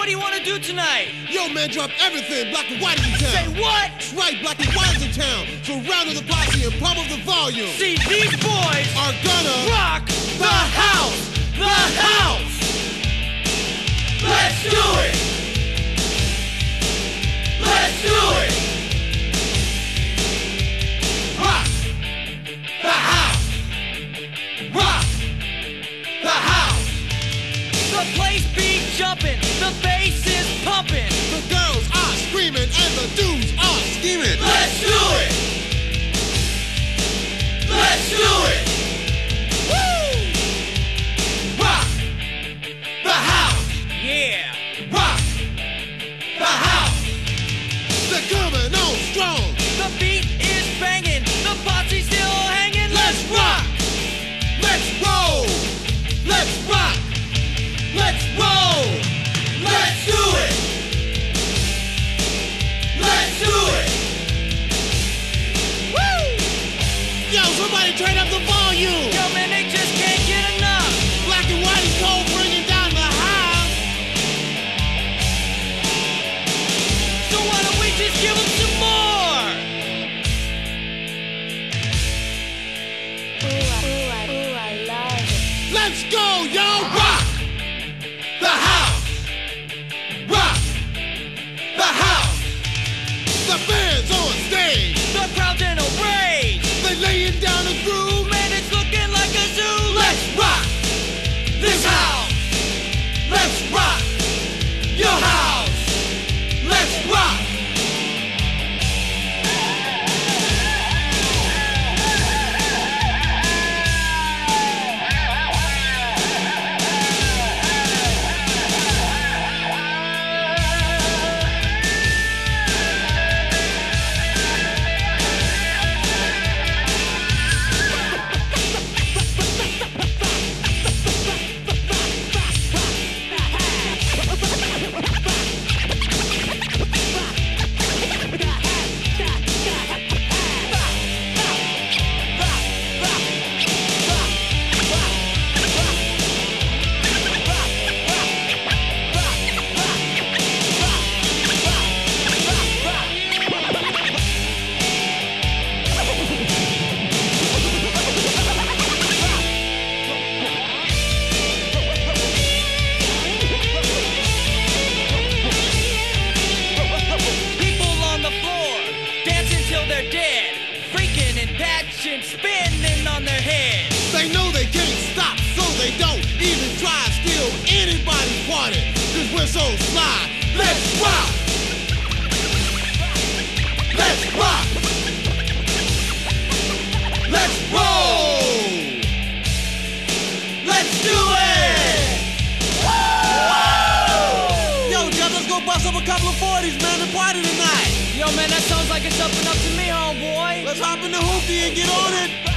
do you want to do tonight? Yo, man, drop everything. Black and white is in town. Say what? That's right, Black and white is in town. So round of the posse and pump up the volume. See, these boys are gonna rock the house. The house. Let's do it. Let's do it. Rock the house. Rock the house. The place be jumping, the bass is pumping. The girls are screaming and the dudes are scheming. Let's do it. Let's do it. Woo! Rock the house. Yeah. Rock the house. They're coming on strong. The beat is banging, the posse's still hanging. Let's rock. Let's roll. Let's rock. Let's roll. Let's do it. Let's do it. Woo! Yo, somebody turn up the volume. Yo, man, they just can't get enough. Black and white is cold, bringing down the house. So why don't we just give them some more? Ooh, I love it. Let's go, yo! Rock the house. Rock the house. The band's on stage. The crowd's in a rage. They laying down the groove. Man, it's looking like a zoo. Let's rock this house. Let's rock your house. Let's rock. Spinning on their head. They know they can't stop, so they don't even try to steal anybody's party. Cause we're so sly. Let's rock. Let's rock. Let's roll. Let's do it. Woo! Yo, Jeff, let's go bust up a couple of 40s, man, and party tonight. Yo, man, that sounds like it's up and up to me, homeboy. Let's hop in the hoopty and get on it.